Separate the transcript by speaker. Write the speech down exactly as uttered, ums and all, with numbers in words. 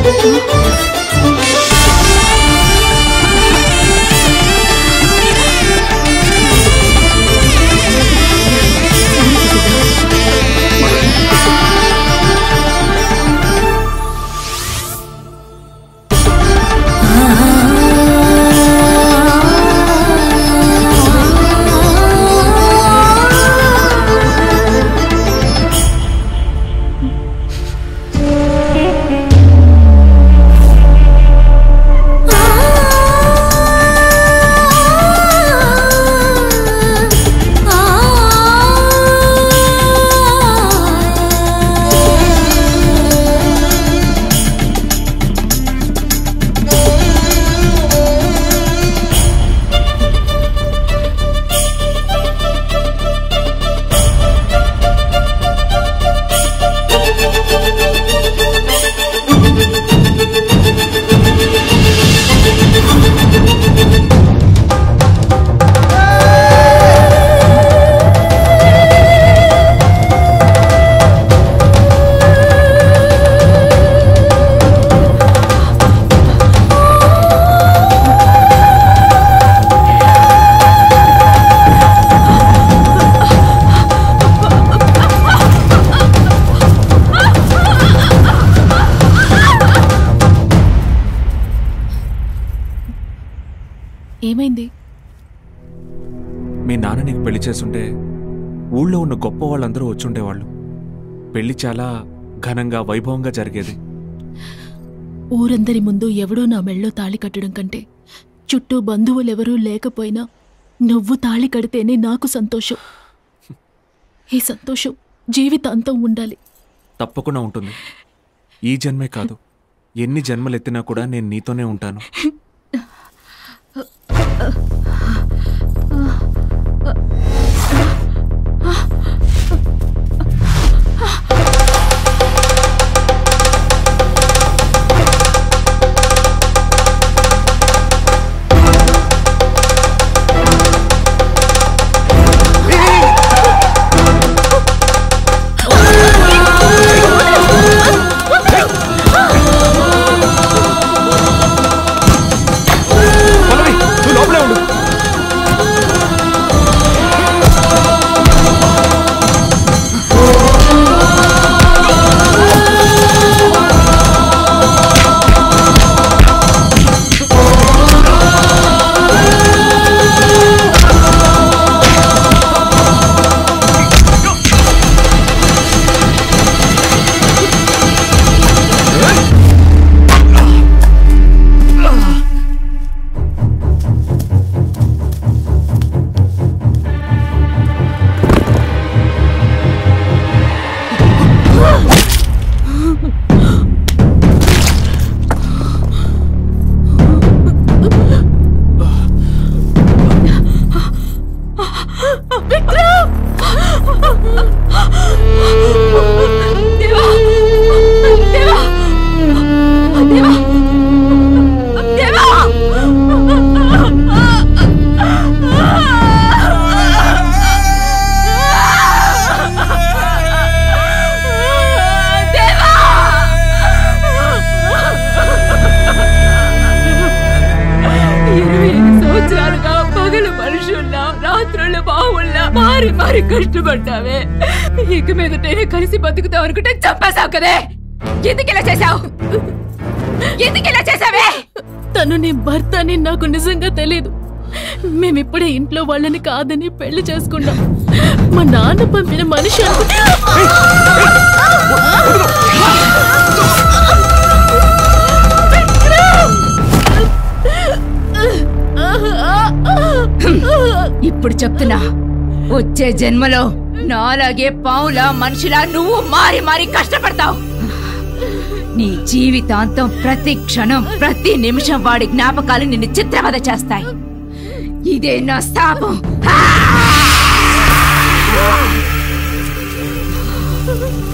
Speaker 1: ఏమైంది?
Speaker 2: మీ నాన్న నీకు పెళ్లి చేస్తుంటే ఊళ్ళో ఉన్న గొప్ప వాళ్ళందరూ వచ్చుండేవాళ్ళు. పెళ్లి చాలా ఘనంగా వైభవంగా జరిగేది.
Speaker 1: ఊరందరి ముందు ఎవడో నా మెళ్ళో తాళి కట్టడం కంటే చుట్టూ బంధువులెవరూ లేకపోయినా నువ్వు తాళి కడితేనే నాకు సంతోషం. ఈ సంతోషం జీవితాంతం ఉండాలి.
Speaker 2: తప్పకుండా ఉంటుంది. ఈ జన్మే కాదు, ఎన్ని జన్మలెత్తినా కూడా నేను నీతోనే ఉంటాను.
Speaker 3: కష్టపడ్డావే, ఇక మీదటైనా కలిసి బతుకుతావు అనుకుంటే చంపేశావు కదే. ఎందుకు ఇలా చేశావు? ఎందుకు ఇలా చేశావే?
Speaker 1: తను నీ భర్త అని నాకు నిజంగా తెలీదు. మేమిప్పుడే ఇంట్లో వాళ్ళని కాదని పెళ్లి చేసుకున్నాం. మా నాన్న పంపిన మనిషి అనుకుంటే
Speaker 3: ఇప్పుడు చెప్తున్నా, వచ్చే జన్మలో నాలాగే పావులా మనిషిలా నువ్వు మారి మారి కష్టపడతావు. నీ జీవితాంతం ప్రతి క్షణం ప్రతి నిమిషం వాడి జ్ఞాపకాలు నిన్ను చిత్రవద చేస్తాయి. ఇదే నా శాపం.